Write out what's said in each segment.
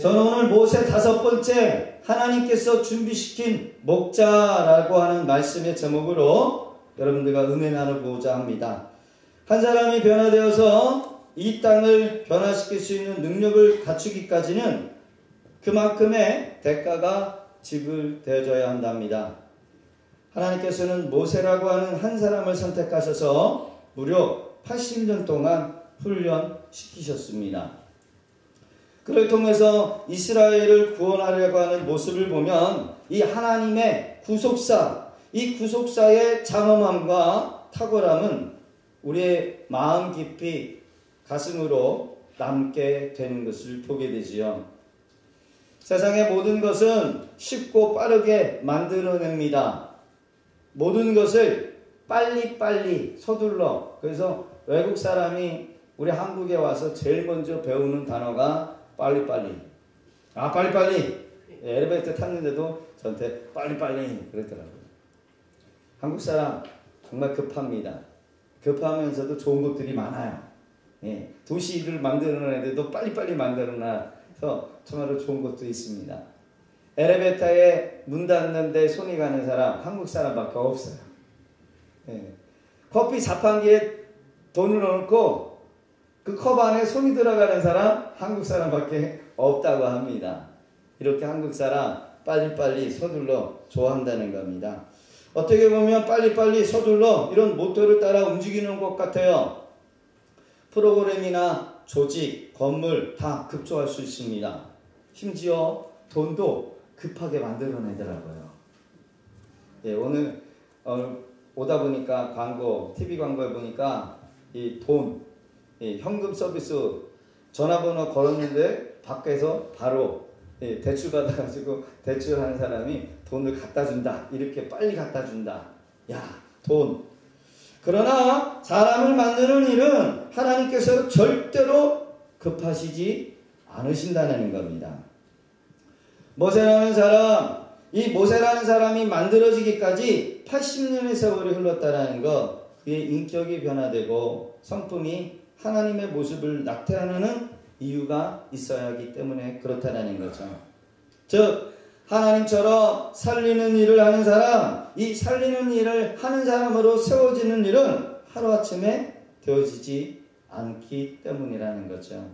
저는 오늘 모세 5번째 하나님께서 준비시킨 목자라고 하는 말씀의 제목으로 여러분들과 은혜 나누고자 합니다. 한 사람이 변화되어서 이 땅을 변화시킬 수 있는 능력을 갖추기까지는 그만큼의 대가가 지불되어져야 한답니다. 하나님께서는 모세라고 하는 한 사람을 선택하셔서 무려 80년 동안 훈련시키셨습니다. 그를 통해서 이스라엘을 구원하려고 하는 모습을 보면 이 하나님의 구속사, 이 구속사의 장엄함과 탁월함은 우리의 마음 깊이 가슴으로 남게 되는 것을 보게 되지요. 세상의 모든 것은 쉽고 빠르게 만들어냅니다. 모든 것을 빨리빨리 서둘러. 그래서 외국 사람이 우리 한국에 와서 제일 먼저 배우는 단어가 빨리빨리. 빨리빨리. 엘리베이터 탔는데도 저한테 빨리빨리 그러더라고요. 한국 사람 정말 급합니다. 급하면서도 좋은 것들이 많아요. 도시를 만드는 애들도 빨리빨리 만들어놔서 정말로 좋은 것도 있습니다. 엘리베이터에 문 닫는데 손이 가는 사람 한국 사람밖에 없어요. 커피 자판기에 돈을 넣고 그 컵 안에 손이 들어가는 사람 한국 사람밖에 없다고 합니다. 이렇게 한국 사람 빨리빨리 서둘러 좋아한다는 겁니다. 어떻게 보면 빨리빨리 서둘러 이런 모토를 따라 움직이는 것 같아요. 프로그램이나 조직, 건물 다 급조할 수 있습니다. 심지어 돈도 급하게 만들어내더라고요. 오늘 오다 보니까 광고, TV 광고에 보니까 이 돈, 현금 서비스 전화번호 걸었는데 밖에서 바로 대출 받아가지고 대출하는 사람이 돈을 갖다 준다. 이렇게 빨리 갖다 준다. 야, 돈. 그러나 사람을 만드는 일은 하나님께서 절대로 급하시지 않으신다는 겁니다. 모세라는 사람, 이 모세라는 사람이 만들어지기까지 80년의 세월이 흘렀다는 것, 그의 인격이 변화되고 성품이 하나님의 모습을 나타내는 이유가 있어야 하기 때문에 그렇다는 거죠. 즉 하나님처럼 살리는 일을 하는 사람, 이 살리는 일을 하는 사람으로 세워지는 일은 하루아침에 되어지지 않기 때문이라는 거죠.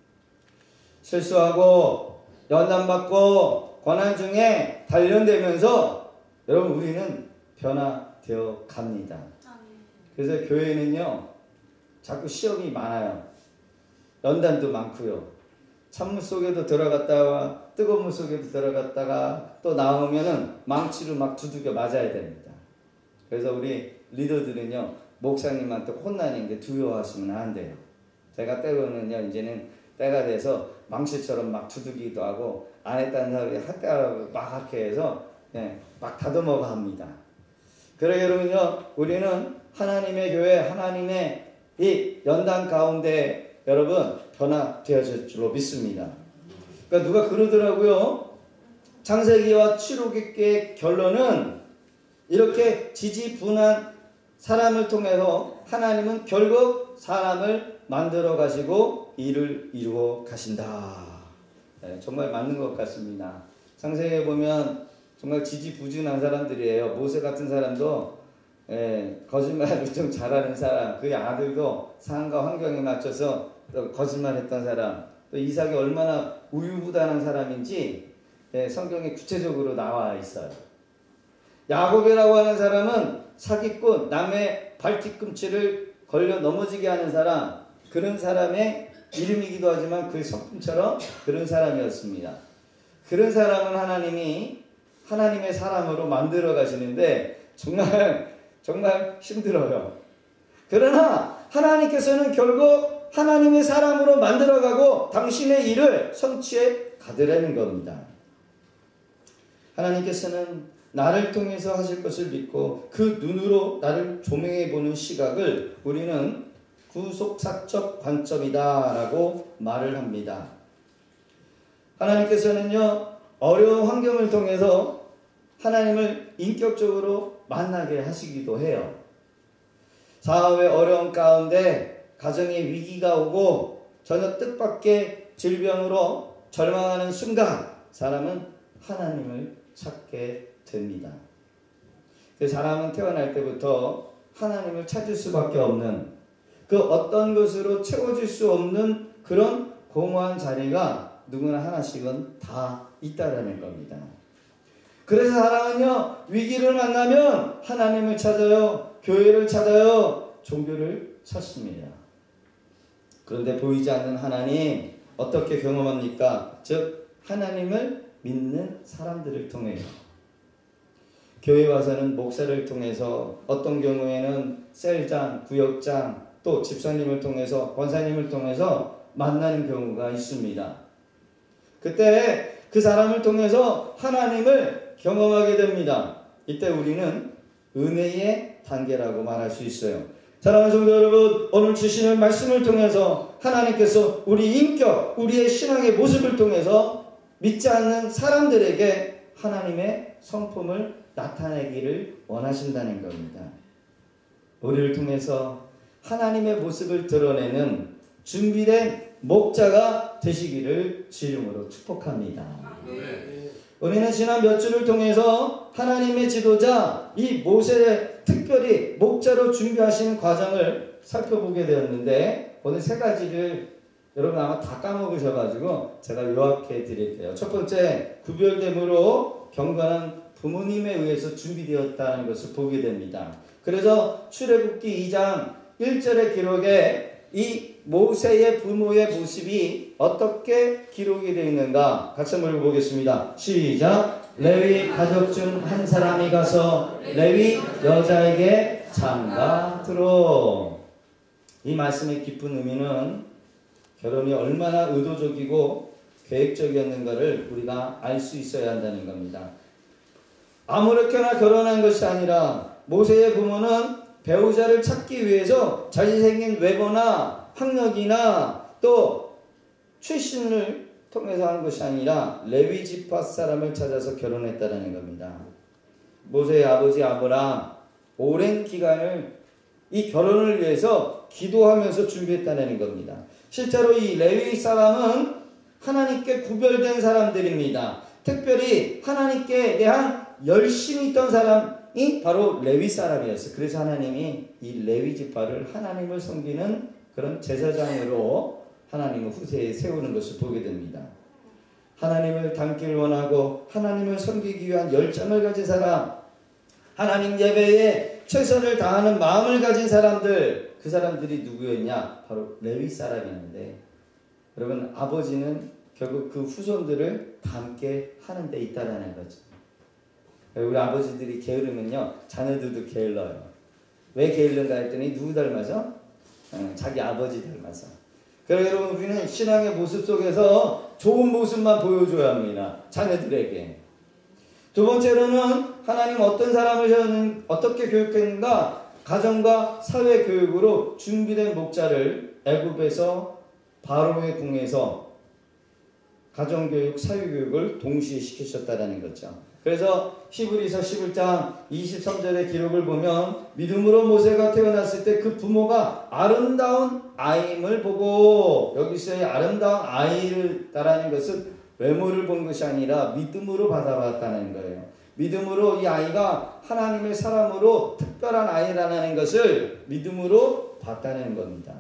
실수하고 연단받고 고난 중에 단련되면서 여러분 우리는 변화되어 갑니다. 그래서 교회는요 자꾸 시험이 많아요. 연단도 많고요. 찬물 속에도 들어갔다가 뜨거운 물 속에도 들어갔다가 또 나오면은 망치로 막 두들겨 맞아야 됩니다. 그래서 우리 리더들은요 목사님한테 혼나는데 두려워하시면 안 돼요. 제가 때로는요 이제는 때가 돼서 망치처럼 막 두들기도 하고 안 했다는 사람이 했다고 막 이렇게 해서 막 다듬어가 합니다. 그래 여러분요 우리는 하나님의 교회 하나님의 이 연단 가운데 여러분 변화되어질 줄로 믿습니다. 그러니까 누가 그러더라고요. 창세기와 출애굽기의 결론은 이렇게 지지분한 사람을 통해서 하나님은 결국 사람을 만들어 가시고 일을 이루어 가신다. 정말 맞는 것 같습니다. 창세기에 보면 정말 지지부진한 사람들이에요. 모세 같은 사람도 거짓말을 좀 잘하는 사람, 그의 아들도 상황과 환경에 맞춰서 또 거짓말했던 사람, 또 이삭이 얼마나 우유부단한 사람인지 성경에 구체적으로 나와 있어요. 야곱이라고 하는 사람은 사기꾼, 남의 발뒤꿈치를 걸려 넘어지게 하는 사람, 그런 사람의 이름이기도 하지만 그 성품처럼 그런 사람이었습니다. 그런 사람은 하나님이 하나님의 사람으로 만들어 가시는데 정말 힘들어요. 그러나 하나님께서는 결국 하나님의 사람으로 만들어가고 당신의 일을 성취해 가더라는 겁니다. 하나님께서는 나를 통해서 하실 것을 믿고 그 눈으로 나를 조명해 보는 시각을 우리는 구속사적 관점이다 라고 말을 합니다. 하나님께서는요 어려운 환경을 통해서 하나님을 인격적으로 만나게 하시기도 해요. 사업의 어려움 가운데 가정의 위기가 오고 전혀 뜻밖의 질병으로 절망하는 순간 사람은 하나님을 찾게 됩니다. 그 사람은 태어날 때부터 하나님을 찾을 수밖에 없는, 그 어떤 것으로 채워질 수 없는 그런 공허한 자리가 누구나 하나씩은 다 있다라는 겁니다. 그래서 사람은요, 위기를 만나면 하나님을 찾아요, 교회를 찾아요, 종교를 찾습니다. 그런데 보이지 않는 하나님 어떻게 경험합니까? 즉 하나님을 믿는 사람들을 통해요. 교회 와서는 목사를 통해서, 어떤 경우에는 셀장, 구역장, 또 집사님을 통해서, 권사님을 통해서 만나는 경우가 있습니다. 그때 그 사람을 통해서 하나님을 경험하게 됩니다. 이때 우리는 은혜의 단계라고 말할 수 있어요. 사랑하는 성도 여러분, 오늘 주시는 말씀을 통해서 하나님께서 우리 인격, 우리의 신앙의 모습을 통해서 믿지 않는 사람들에게 하나님의 성품을 나타내기를 원하신다는 겁니다. 우리를 통해서 하나님의 모습을 드러내는 준비된 목자가 되시기를 주님으로 축복합니다. 우리는 지난 몇 주를 통해서 하나님의 지도자 이 모세를 특별히 목자로 준비하시는 과정을 살펴보게 되었는데, 오늘 세 가지를 여러분 아마 다 까먹으셔가지고 제가 요약해 드릴게요. 첫 번째, 구별됨으로 경건한 부모님에 의해서 준비되었다는 것을 보게 됩니다. 그래서 출애굽기 2장 1절의 기록에 이 모세의 부모의 모습이 어떻게 기록이 되어 있는가 같이 한번 읽어보겠습니다. 시작. 레위 가족 중 한 사람이 가서 레위 여자에게 장가들어. 이 말씀의 깊은 의미는 결혼이 얼마나 의도적이고 계획적이었는가를 우리가 알 수 있어야 한다는 겁니다. 아무렇게나 결혼한 것이 아니라 모세의 부모는 배우자를 찾기 위해서 잘생긴 외모나 학력이나 또 출신을 통해서 하는 것이 아니라 레위 지파 사람을 찾아서 결혼했다는 겁니다. 모세의 아버지 아브라함 오랜 기간을 이 결혼을 위해서 기도하면서 준비했다는 겁니다. 실제로 이 레위 사람은 하나님께 구별된 사람들입니다. 특별히 하나님께 대한 열심이 있던 사람이 바로 레위 사람이었어요. 그래서 하나님이 이 레위 지파를 하나님을 섬기는 그런 제사장으로 하나님의 후세에 세우는 것을 보게 됩니다. 하나님을 닮기를 원하고 하나님을 섬기기 위한 열정을 가진 사람, 하나님 예배에 최선을 다하는 마음을 가진 사람들, 그 사람들이 누구였냐? 바로 레위 사람이었는데, 여러분 아버지는 결국 그 후손들을 닮게 하는 데 있다라는 거죠. 우리 아버지들이 게으르면요, 자녀들도 게을러요. 왜 게을른가 했더니 누구 닮아서? 자기 아버지 닮아서. 그래서 여러분 우리는 신앙의 모습 속에서 좋은 모습만 보여줘야 합니다. 자녀들에게. 두 번째로는 하나님 어떤 사람을 어떻게 교육했는가? 가정과 사회 교육으로 준비된 목자를 애굽에서 바로의 궁에서 가정교육, 사회교육을 동시에 시키셨다는 거죠. 그래서 히브리서 11장 23절의 기록을 보면 믿음으로 모세가 태어났을 때 그 부모가 아름다운 아임을 보고, 여기서의 아름다운 아이를 따라는 것은 외모를 본 것이 아니라 믿음으로 받아봤다는 거예요. 믿음으로 이 아이가 하나님의 사람으로 특별한 아이라는 것을 믿음으로 봤다는 겁니다.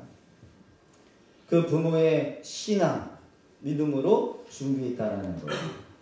그 부모의 신앙, 믿음으로 준비했다는 거예요.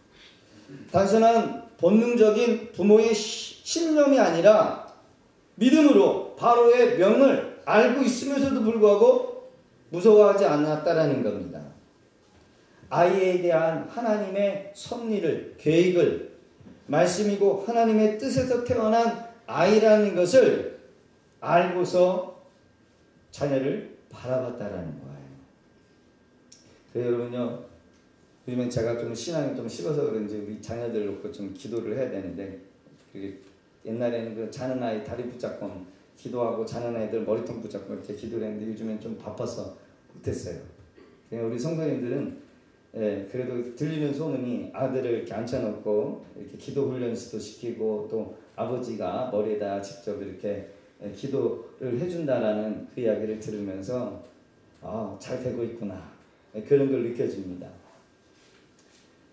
단순한 본능적인 부모의 신념이 아니라 믿음으로 바로의 명을 알고 있으면서도 불구하고 무서워하지 않았다라는 겁니다. 아이에 대한 하나님의 섭리를, 계획을, 말씀이고 하나님의 뜻에서 태어난 아이라는 것을 알고서 자녀를 바라봤다라는 거예요. 그래서 여러분요, 요즘엔 제가 좀 신앙이 좀 식어서 그런지 우리 자녀들 놓고 좀 기도를 해야 되는데, 그게 옛날에는 그 자는 아이 다리 붙잡고 기도하고 자는 아이들 머리통 붙잡고 이렇게 기도를 했는데 요즘엔 좀 바빠서 못했어요. 그냥 우리 성도님들은 그래도 들리는 소문이 아들을 이렇게 앉혀놓고 이렇게 기도 훈련도 시키고 또 아버지가 머리에다 직접 이렇게 기도를 해준다라는 그 이야기를 들으면서 잘 되고 있구나, 그런 걸 느껴집니다.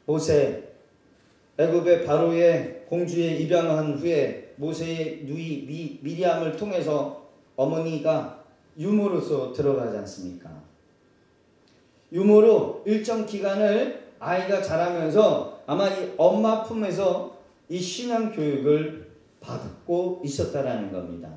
모세 애굽의 바로의 공주에 입양한 후에 모세의 누이 미리암을 통해서 어머니가 유모로서 들어가지 않습니까? 유모로 일정 기간을 아이가 자라면서 아마 이 엄마 품에서 이 신앙 교육을 받고 있었다라는 겁니다.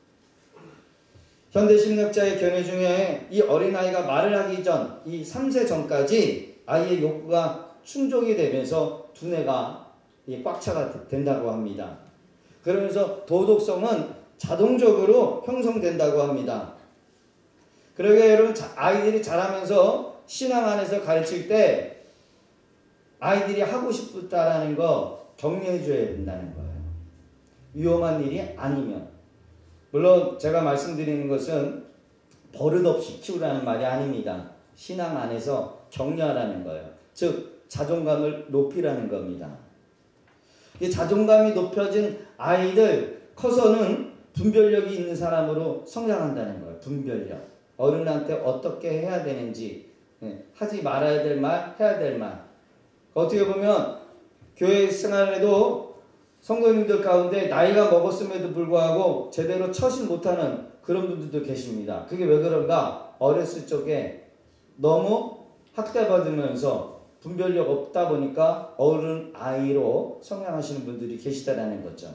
현대심리학자의 견해 중에 이 어린아이가 말을 하기 전, 이 3세 전까지 아이의 욕구가 충족이 되면서 두뇌가 꽉 차가 된다고 합니다. 그러면서 도덕성은 자동적으로 형성된다고 합니다. 그러게 여러분, 아이들이 자라면서 신앙 안에서 가르칠 때 아이들이 하고 싶다라는 거 격려해 줘야 된다는 거예요. 위험한 일이 아니면. 물론 제가 말씀드리는 것은 버릇없이 키우라는 말이 아닙니다. 신앙 안에서 격려하라는 거예요. 즉 자존감을 높이라는 겁니다. 이 자존감이 높여진 아이들 커서는 분별력이 있는 사람으로 성장한다는 거예요. 분별력. 어른한테 어떻게 해야 되는지, 하지 말아야 될 말, 해야 될 말. 어떻게 보면 교회 생활에도 성도님들 가운데 나이가 먹었음에도 불구하고 제대로 처신 못하는 그런 분들도 계십니다. 그게 왜 그런가? 어렸을 적에 너무 학대받으면서 분별력 없다 보니까 어른 아이로 성장하시는 분들이 계시다라는 거죠.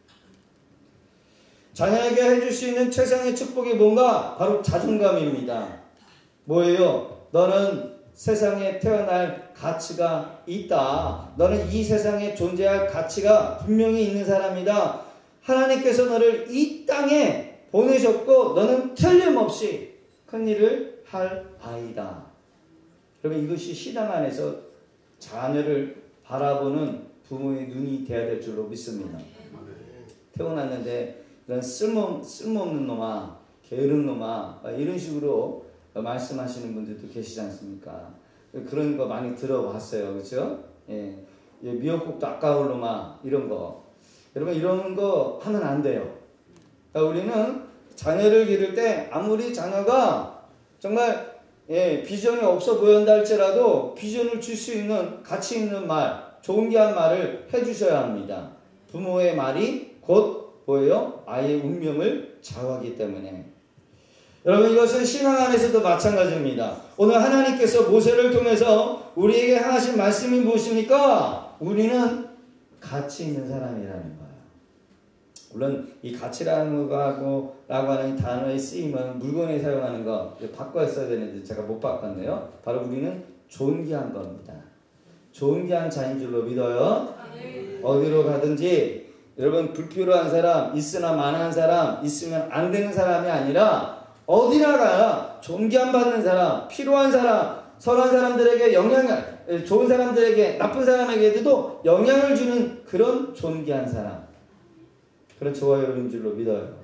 자녀에게 해줄 수 있는 최상의 축복이 뭔가? 바로 자존감입니다. 뭐예요? 너는 세상에 태어날 가치가 있다. 너는 이 세상에 존재할 가치가 분명히 있는 사람이다. 하나님께서 너를 이 땅에 보내셨고 너는 틀림없이 큰 일을 할 아이다. 그러면 이것이 신앙 안에서 자녀를 바라보는 부모의 눈이 되어야 될 줄로 믿습니다. 태어났는데 이런 쓸모없는 놈아, 게으른 놈아, 이런 식으로 말씀하시는 분들도 계시지 않습니까? 그런 거 많이 들어봤어요. 그렇죠? 예. 미역국도 아까울 놈아, 이런 거. 여러분, 이런 거 하면 안 돼요. 그러니까 우리는 자녀를 기를 때 아무리 자녀가 정말 비전이 없어 보인다 할지라도 비전을 줄 수 있는 가치 있는 말, 존귀한 말을 해주셔야 합니다. 부모의 말이 곧 뭐예요? 아이의 운명을 좌우하기 때문에. 여러분, 이것은 신앙 안에서도 마찬가지입니다. 오늘 하나님께서 모세를 통해서 우리에게 하신 말씀이 무엇입니까? 우리는 가치 있는 사람이라는 거예요. 물론 이 가치라고 하는 단어의 쓰임은 물건에 사용하는 거 바꿔야 되는데 제가 못 바꿨네요. 바로 우리는 존귀한 겁니다. 존귀한 자인 줄로 믿어요. 어디로 가든지 여러분, 불필요한 사람, 있으나 마나한 사람, 있으면 안 되는 사람이 아니라 어디나 가야 존귀함 받는 사람, 필요한 사람, 선한 사람들에게 영향을, 좋은 사람들에게, 나쁜 사람에게도 영향을 주는 그런 존귀한 사람, 그런 저와 여러분 줄로 믿어요.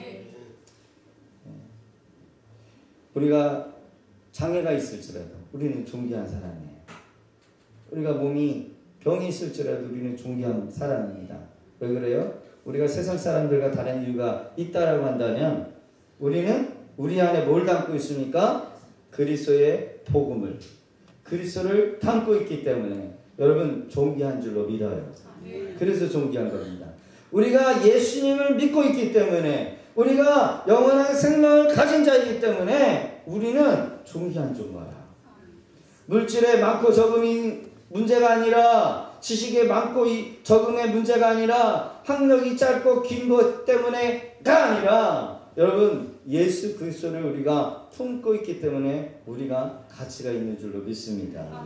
우리가 장애가 있을지라도 우리는 존귀한 사람이에요. 우리가 몸이 병이 있을지라도 우리는 존귀한 사람입니다. 왜 그래요? 우리가 세상 사람들과 다른 이유가 있다라고 한다면 우리는 우리 안에 뭘 담고 있습니까? 그리스도의 복음을, 그리스도를 담고 있기 때문에 여러분 존귀한 줄로 믿어요. 그래서 존귀한 겁니다. 우리가 예수님을 믿고 있기 때문에, 우리가 영원한 생명을 가진 자이기 때문에 우리는 존귀한 존귀야. 물질의 많고 적음이 문제가 아니라, 지식의 많고 적음의 문제가 아니라, 학력이 짧고 긴 것 때문에가 아니라, 여러분 예수 그리스도를 우리가 품고 있기 때문에 우리가 가치가 있는 줄로 믿습니다.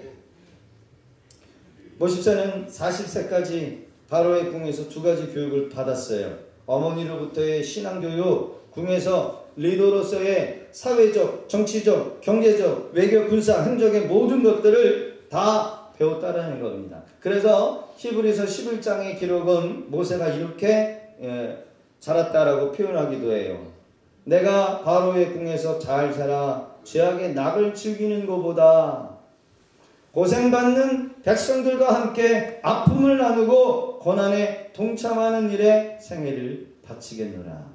모십사는 40세까지 바로의 궁에서 두 가지 교육을 받았어요. 어머니로부터의 신앙교육, 궁에서 리더로서의 사회적, 정치적, 경제적, 외교, 군사, 행정의 모든 것들을 다 배웠다라는 겁니다. 그래서 히브리서 11장의 기록은 모세가 이렇게 자랐다라고 표현하기도 해요. 내가 바로의 궁에서 잘 자라 죄악의 낙을 즐기는 것보다 고생받는 백성들과 함께 아픔을 나누고 고난에 동참하는 일에 생애를 바치겠노라.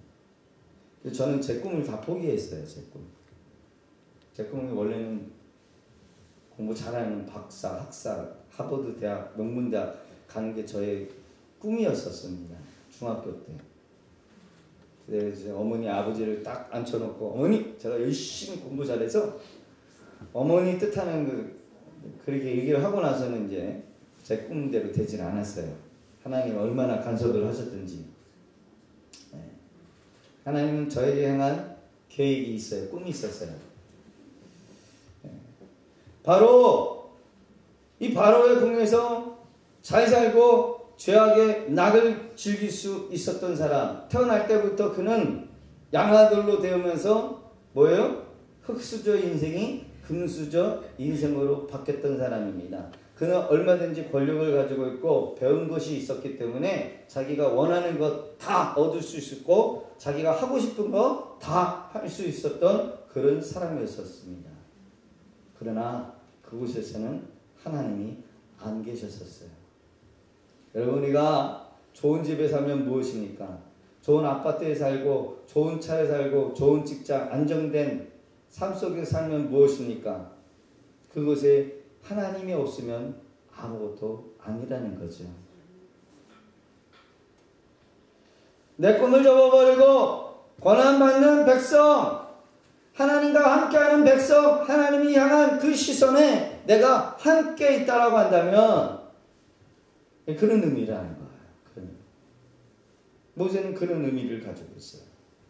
저는 제 꿈을 다 포기했어요. 제 꿈이 원래는 공부 잘하는 박사, 학사, 하버드 대학, 명문대학 가는 게 저의 꿈이었었습니다. 중학교 때. 그래서 어머니 아버지를 딱 앉혀놓고 어머니 제가 열심히 공부 잘해서 어머니 뜻하는 그렇게 얘기를 하고 나서는 이제 제 꿈대로 되질 않았어요. 하나님 얼마나 간섭을 하셨든지. 하나님은 저에게 향한 계획이 있어요. 꿈이 있었어요. 바로 이 바로의 궁에서 잘 살고 죄악의 낙을 즐길 수 있었던 사람. 태어날 때부터 그는 양아들로 되면서 뭐예요? 흙수저 인생이 금수저 인생으로 바뀌었던 사람입니다. 그는 얼마든지 권력을 가지고 있고 배운 것이 있었기 때문에 자기가 원하는 것 다 얻을 수 있었고 자기가 하고 싶은 거 다 할 수 있었던 그런 사람이었습니다. 그러나 그곳에서는 하나님이 안 계셨었어요. 여러분, 우리가 좋은 집에 살면 무엇입니까? 좋은 아파트에 살고 좋은 차에 살고 좋은 직장, 안정된 삶 속에 살면 무엇입니까? 그곳에 하나님이 없으면 아무것도 아니라는 거죠. 내 꿈을 접어버리고 고난받는 백성, 하나님과 함께하는 백성, 하나님이 향한 그 시선에 내가 함께 있다라고 한다면 그런 의미라는 거예요. 모세는 그런 의미를 가지고 있어요.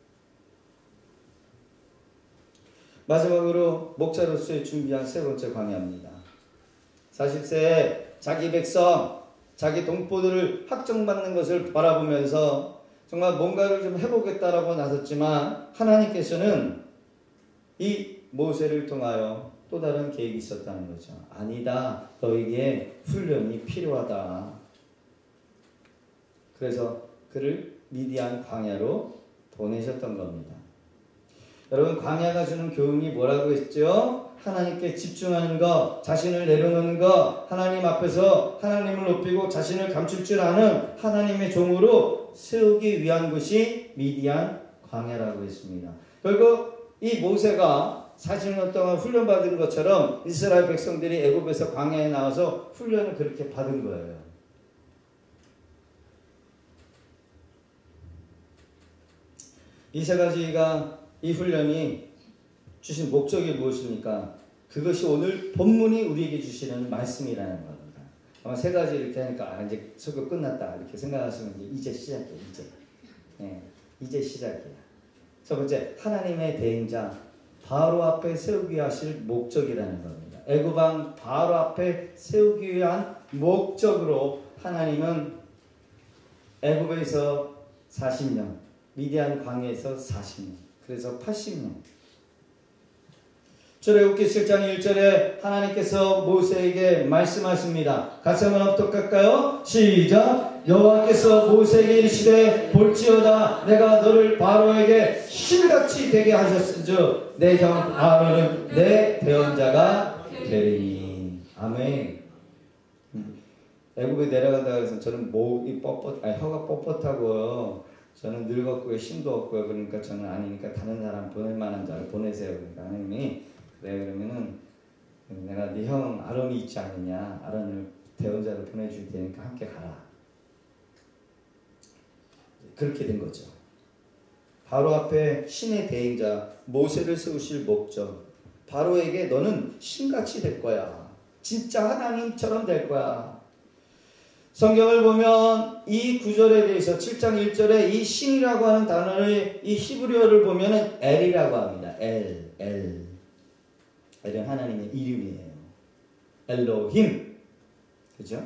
마지막으로 목자로서의 준비한 세 번째 광야입니다. 40세에 자기 백성, 자기 동포들을 확정받는 것을 바라보면서 정말 뭔가를 좀 해보겠다라고 나섰지만 하나님께서는 이 모세를 통하여 또 다른 계획이 있었다는 거죠. 아니다. 너에게 훈련이 필요하다. 그래서 그를 미디안 광야로 보내셨던 겁니다. 여러분, 광야가 주는 교훈이 뭐라고 했죠? 하나님께 집중하는 것, 자신을 내려놓는 것, 하나님 앞에서 하나님을 높이고 자신을 감출 줄 아는 하나님의 종으로 세우기 위한 것이 미디안 광야라고 했습니다. 결국 이 모세가 40년 동안 훈련받은 것처럼 이스라엘 백성들이 애굽에서 광야에 나와서 훈련을 그렇게 받은 거예요. 이 세 가지가 이 훈련이 주신 목적이 무엇입니까? 그것이 오늘 본문이 우리에게 주시는 말씀이라는 겁니다. 아마 세 가지 이렇게 하니까 이제 설교 끝났다 이렇게 생각하시면 이제 시작이에요. 이제 시작이에요. 첫 번째, 하나님의 대행자 바로 앞에 세우기 하실 목적이라는 겁니다. 애굽왕 바로 앞에 세우기 위한 목적으로 하나님은 애굽에서 40년, 미디안 광야에서 40년, 그래서 80년. 출애굽기 7장 1절에 하나님께서 모세에게 말씀하십니다. 같이 한번 합독할까요? 시작! 여호와께서 모세에게 이르시되 볼지어다 내가 너를 바로에게 신같이 되게 하셨은즉 내 형 아론은 내 대언자가 되리니. 아멘. 애굽에 내려간다 해서 저는 목이 혀가 뻣뻣하고요. 저는 늙었고요, 힘도 없고요. 그러니까 저는 아니니까 다른 사람 보낼 만한 자를 보내세요. 그러니까 하나님이 그래 그러면은 내가 네 형 아론이 있지 않느냐, 아론을 대언자로 보내줄 테니까 함께 가라. 그렇게 된 거죠. 바로 앞에 신의 대행자 모세를 세우실 목적. 바로에게 너는 신같이 될 거야. 진짜 하나님처럼 될 거야. 성경을 보면 이 구절에 대해서 7장 1절에 이 신이라고 하는 단어를 이 히브리어를 보면은 엘이라고 합니다. 엘은 하나님의 이름이에요. 엘로힘. 그죠?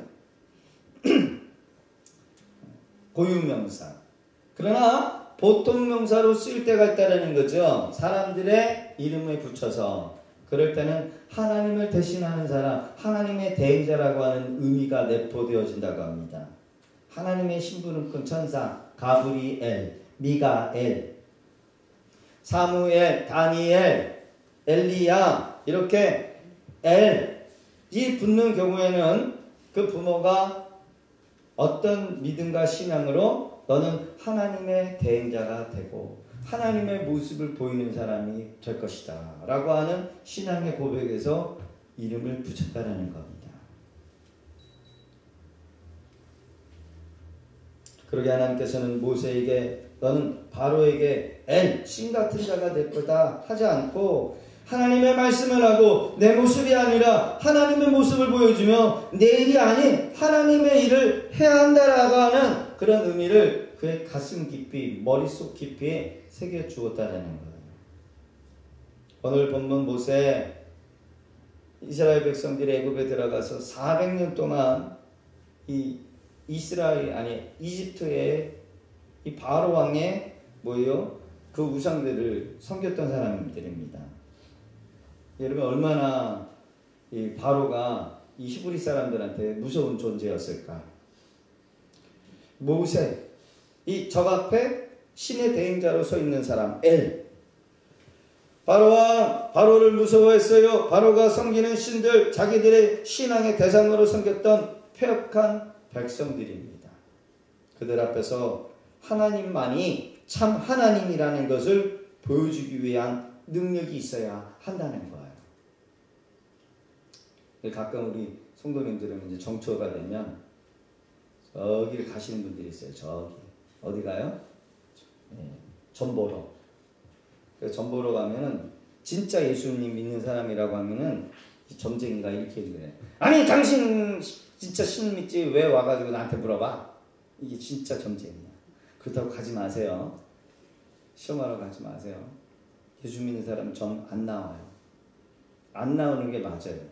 고유명사. 그러나 보통 명사로 쓰일 때가 있다는 거죠. 사람들의 이름에 붙여서. 그럴 때는 하나님을 대신하는 사람, 하나님의 대행자라고 하는 의미가 내포되어진다고 합니다. 하나님의 신부름꾼 천사, 가브리엘, 미가엘, 사무엘, 다니엘, 엘리야, 이렇게 엘이 붙는 경우에는 그 부모가 어떤 믿음과 신앙으로 너는 하나님의 대행자가 되고 하나님의 모습을 보이는 사람이 될 것이다 라고 하는 신앙의 고백에서 이름을 붙였다라는 겁니다. 그러게 하나님께서는 모세에게 너는 바로에게 신 같은 자가 될 거다 하지 않고 하나님의 말씀을 하고 내 모습이 아니라 하나님의 모습을 보여주며 내 일이 아닌 하나님의 일을 해야 한다라고 하는 그런 의미를 그의 가슴 깊이 머릿속 깊이에 새겨 주었다라는 거예요. 오늘 본문 모세 이스라엘 백성들이 애굽에 들어가서 400년 동안 이 이집트의 이 바로 왕의 그 우상들을 섬겼던 사람들입니다. 여러분 얼마나 이 바로가 이 히브리 사람들한테 무서운 존재였을까? 모세 이 적 앞에 신의 대행자로 서 있는 사람 바로를 무서워했어요. 바로가 섬기는 신들 자기들의 신앙의 대상으로 섬겼던 폐역한 백성들입니다. 그들 앞에서 하나님만이 참 하나님이라는 것을 보여주기 위한 능력이 있어야 한다는 거예요. 가끔 우리 성도님들은 이제 정초가 되면 저기를 가시는 분들이 있어요. 저기 어디 가요? 점 보러. 점 보러 가면은 진짜 예수님 믿는 사람이라고 하면은 점쟁이가 이렇게 얘기해요. 아니 당신 진짜 신 믿지 왜 와가지고 나한테 물어봐? 이게 진짜 점쟁이야. 그렇다고 가지 마세요. 시험하러 가지 마세요. 예수 믿는 사람은 점 안 나와요. 안 나오는 게 맞아요.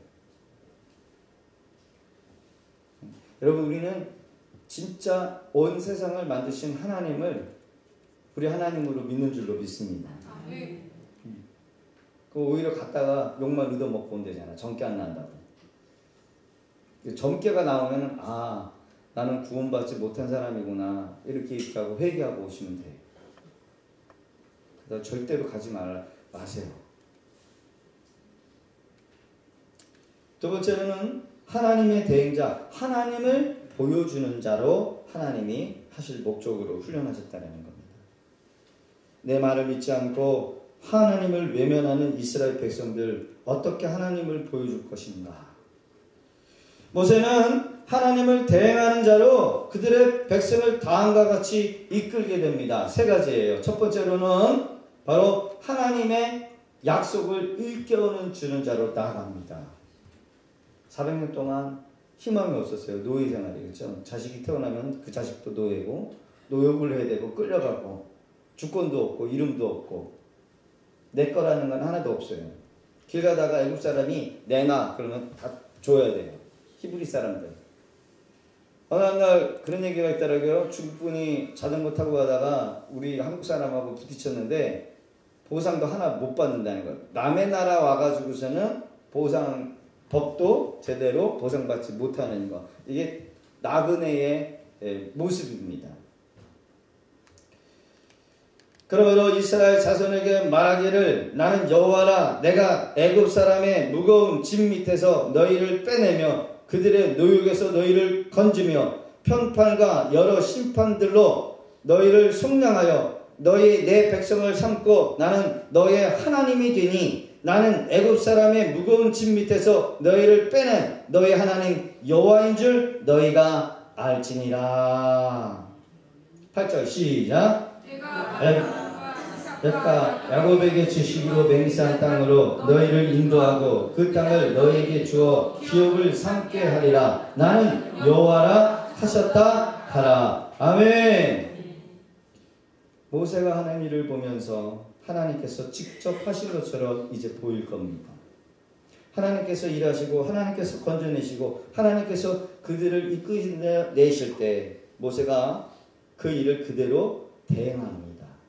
여러분 우리는 진짜 온 세상을 만드신 하나님을 우리 하나님으로 믿는 줄로 믿습니다. 그 오히려 갔다가 욕만 얻어먹고 온대잖아. 점괘 안 난다고. 점괘가 나오면 나는 구원받지 못한 사람이구나 이렇게 하고 회개하고 오시면 돼요. 그래서 절대로 가지 마세요. 두 번째로는 하나님의 대행자, 하나님을 보여주는 자로 하나님이 하실 목적으로 훈련하셨다는 겁니다. 내 말을 믿지 않고 하나님을 외면하는 이스라엘 백성들 어떻게 하나님을 보여줄 것인가? 모세는 하나님을 대행하는 자로 그들의 백성을 다음과 같이 이끌게 됩니다. 세 가지예요. 첫 번째로는 바로 하나님의 약속을 일깨우는 주는 자로 나아갑니다. 400년 동안 희망이 없었어요. 노예 생활이겠죠. 자식이 태어나면 그 자식도 노예고 노역을 해야 되고 끌려가고 주권도 없고 이름도 없고 내 거라는 건 하나도 없어요. 길 가다가 애굽 사람이 내놔 그러면 다 줘야 돼요. 히브리 사람들. 어느 날 그런 얘기가 있더라고요. 중국 분이 자전거 타고 가다가 우리 한국 사람하고 부딪혔는데 보상도 하나 못 받는다는 거예요. 남의 나라 와가지고서는 법도 제대로 보상받지 못하는 거. 이게 나그네의 모습입니다. 그러므로 이스라엘 자손에게 말하기를 나는 여호와라 내가 애굽 사람의 무거운 짐 밑에서 너희를 빼내며 그들의 노역에서 너희를 건지며 편판과 여러 심판들로 너희를 속량하여 너희 내 백성을 삼고 나는 너의 하나님이 되니 나는 애굽 사람의 무거운 짐 밑에서 너희를 빼낸 너희 하나님 여호와인 줄 너희가 알지니라. 8절 시작. 내가 야곱에게 주시기로 맹세한 땅으로 너희를 인도하고 그 땅을 너희에게 주어 기업을 삼게 하리라. 나는 여호와라 하셨다 하라. 아멘. 모세가 하는 일을 보면서 하나님께서 직접 하신 것처럼 이제 보일 겁니다. 하나님께서 일하시고 하나님께서 건져내시고 하나님께서 그들을 이끌어내실 때 모세가 그 일을 그대로 대행합니다.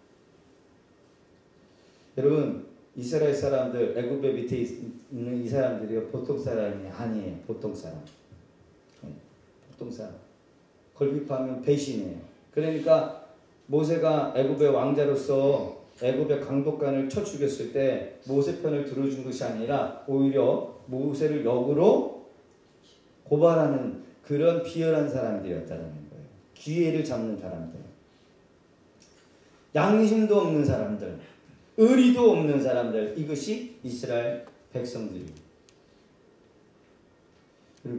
여러분 이스라엘 사람들 애굽의 밑에 있는 이 사람들이 보통 사람이 아니에요. 보통 사람. 보통 사람. 걸핏하면 배신이에요. 그러니까 모세가 애굽의 왕자로서 애굽의 강독관을 쳐 죽였을 때 모세 편을 들어준 것이 아니라 오히려 모세를 역으로 고발하는 그런 비열한 사람들이었다는 거예요. 기회를 잡는 사람들. 양심도 없는 사람들. 의리도 없는 사람들. 이것이 이스라엘 백성들입니다.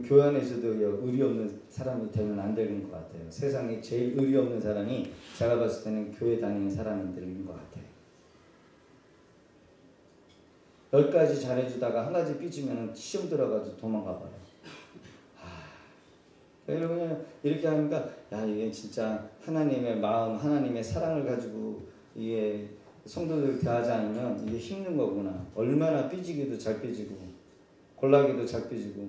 교회 안에서도 의리 없는 사람이 되면 안 되는 것 같아요. 세상에 제일 의리 없는 사람이 제가 봤을 때는 교회 다니는 사람들인 것 같아요. 10가지 잘해주다가 한 가지 삐지면 시험 들어가지고 도망가 버려. 여러분 이렇게 하니까 야 이게 진짜 하나님의 마음, 하나님의 사랑을 가지고 이게 성도들 대하지 않으면 이게 힘든 거구나. 얼마나 삐지기도 잘 삐지고 골라기도 잘 삐지고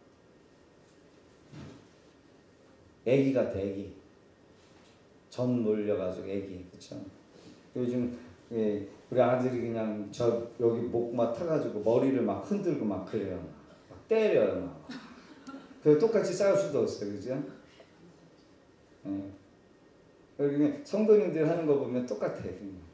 애기 같아 애기. 전 몰려가지고 애기 그쵸? 요즘 우리 아들이 그냥 저 여기 목만 타가지고 머리를 막 흔들고 막 그래요. 막 때려요 막. 그 똑같이 싸울 수도 없어요, 그죠? 예. 성도님들 하는 거 보면 똑같아요.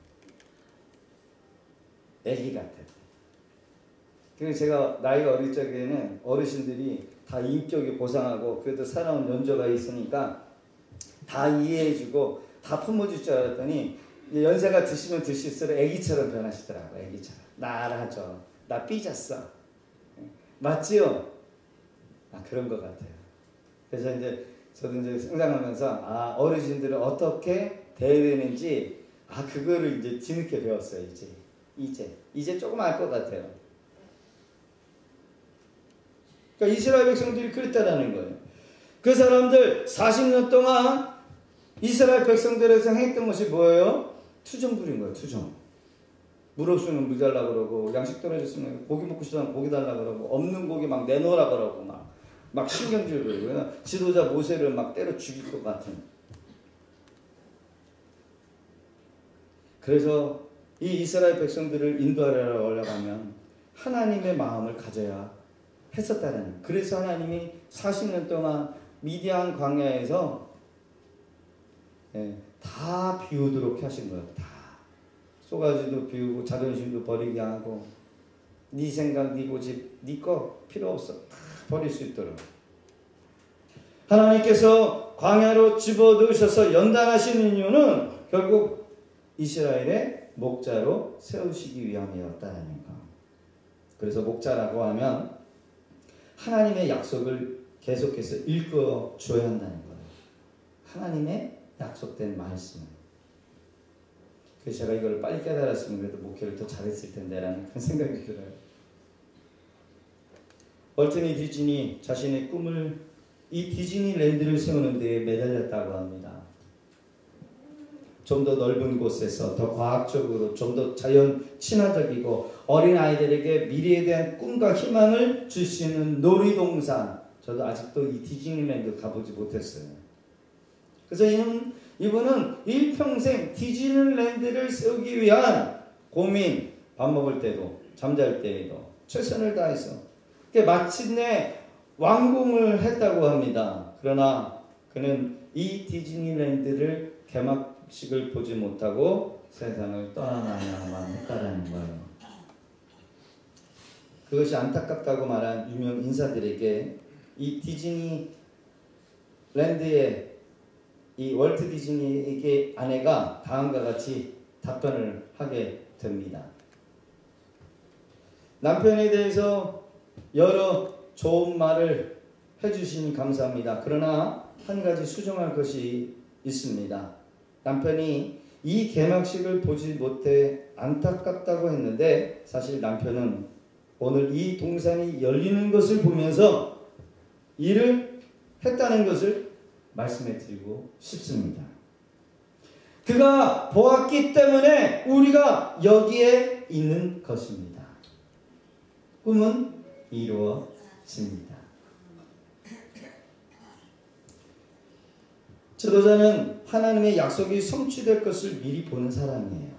애기 같아요. 그래서 제가 나이가 어릴 적에는 어르신들이 다 인격이 고상하고 그래도 살아온 연조가 있으니까 다 이해해주고 다 품어줄 줄 알았더니 연세가 드시면 드실수록 애기처럼 변하시더라고요. 애기처럼. 나라죠. 나 삐졌어. 맞지요? 그런 것 같아요. 그래서 이제 저도 이제 성장하면서 어르신들은 어떻게 대해야 되는지 그거를 이제 뒤늦게 배웠어요. 이제 조금 알 것 같아요. 그러니까 이스라엘 백성들이 그랬다라는 거예요. 그 사람들 40년 동안 이스라엘 백성들에서 행했던 것이 뭐예요? 투정 부린 거예요. 투정. 물 없으면 물 달라 그러고 양식 떨어졌으면 고기 먹고 싶으면 고기 달라 그러고 없는 고기 막 내놓으라 그러고 막 신경질 부리고 지도자 모세를 막 때려 죽일 것 같은. 그래서 이 이스라엘 백성들을 인도하려 올라가면 하나님의 마음을 가져야 했었다는. 그래서 하나님이 40년 동안 미디안 광야에서 다 비우도록 하신 거예요. 다. 쏘가지도 비우고 자존심도 버리게 하고 네 생각, 네 고집, 네 거 필요 없어. 다 버릴 수 있도록. 하나님께서 광야로 집어넣으셔서 연단하시는 이유는 결국 이스라엘의 목자로 세우시기 위함이었다는 거. 그래서 목자라고 하면 하나님의 약속을 계속해서 읽어줘야 한다는 거예요. 하나님의 약속된 말씀. 그래서 제가 이걸 빨리 깨달았으면 그래도 목회를 더 잘했을 텐데라는 그런 생각이 들어요. 월트니 디즈니 자신의 꿈을 이 디즈니랜드를 세우는 데에 매달렸다고 합니다. 좀 더 넓은 곳에서 더 과학적으로 좀 더 자연 친화적이고 어린아이들에게 미래에 대한 꿈과 희망을 줄 수 있는 놀이동산. 저도 아직도 이 디즈니랜드 가보지 못했어요. 그래서 이분은 일평생 디즈니랜드를 세우기 위한 고민, 밥 먹을 때도 잠잘 때에도 최선을 다해서 마침내 완공을 했다고 합니다. 그러나 그는 이 디즈니랜드를 개막식을 보지 못하고 세상을 떠나야만 했다라는 거예요. 그것이 안타깝다고 말한 유명 인사들에게 이 디즈니랜드의 이 월트 디즈니에게 아내가 다음과 같이 답변을 하게 됩니다. 남편에 대해서 여러 좋은 말을 해주시니 감사합니다. 그러나 한 가지 수정할 것이 있습니다. 남편이 이 개막식을 보지 못해 안타깝다고 했는데 사실 남편은 오늘 이 동산이 열리는 것을 보면서 일을 했다는 것을 말씀해 드리고 싶습니다. 그가 보았기 때문에 우리가 여기에 있는 것입니다. 꿈은 이루어집니다. 지도자는 하나님의 약속이 성취될 것을 미리 보는 사람이에요.